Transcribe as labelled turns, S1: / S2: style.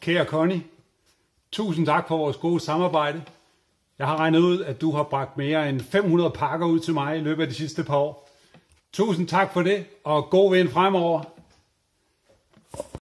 S1: Kære Connie, tusind tak for vores gode samarbejde. Jeg har regnet ud, at du har bragt mere end 500 pakker ud til mig i løbet af de sidste par år. Tusind tak for det, og god vind fremover.